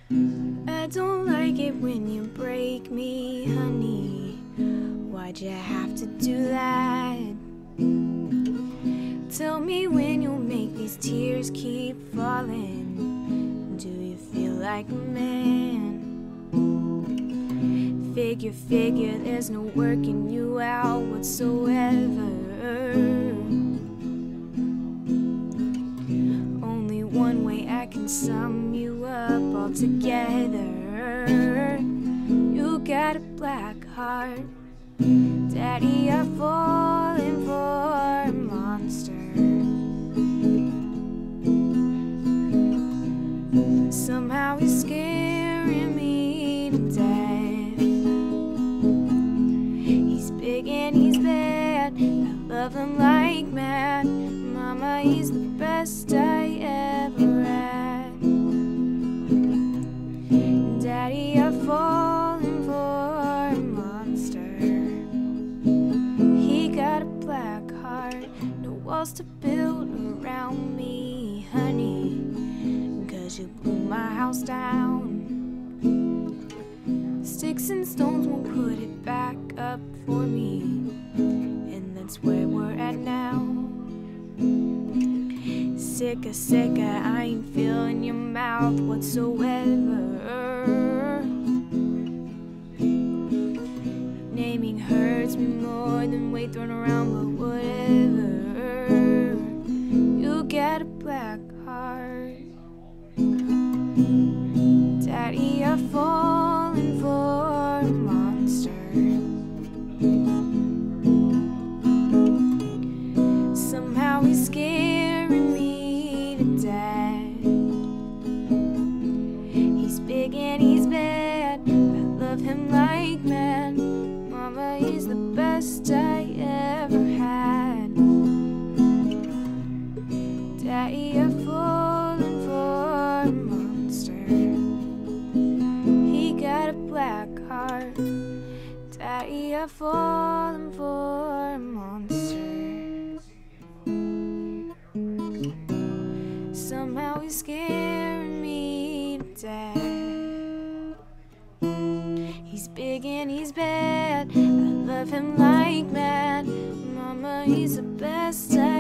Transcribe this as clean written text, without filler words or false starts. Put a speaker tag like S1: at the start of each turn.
S1: I don't like it when you break me, honey. Why'd you have to do that? Tell me when you'll make these tears keep falling. Do you feel like a man? Figure, there's no working you out whatsoever. Only one way I can sum you up all together. You got a black heart, Daddy, I've fallen for a monster. Somehow he's scaring me to death. He's big and he's bad, I love him like mad. Mama, he's the best I ever had. Daddy, I've fallen for a monster. He got a black heart, no walls to build around me, honey, 'cause you blew my house down. Sticks and stones won't put it back up for me, and that's where we're at now. Sicker, I ain't feeling your mouth whatsoever. Naming hurts me more than weight thrown around, but whatever. You got a black heart, Daddy, I've fallen for a monster. Somehow he's scaring me to death. He's big and he's bad, I love him like mad. Mama, he's the best I ever had. Daddy, I've fallen for a monster. He got a black heart, Daddy, I've fallen for a monster. Somehow he's scaring me to death. He's big and he's bad, I love him like mad. Mama, he's the best I